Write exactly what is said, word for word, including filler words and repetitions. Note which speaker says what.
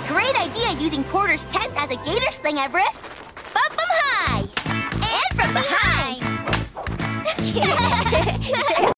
Speaker 1: Great idea using Porter's tent as a gator sling, Everest. Bump 'em high! And from behind!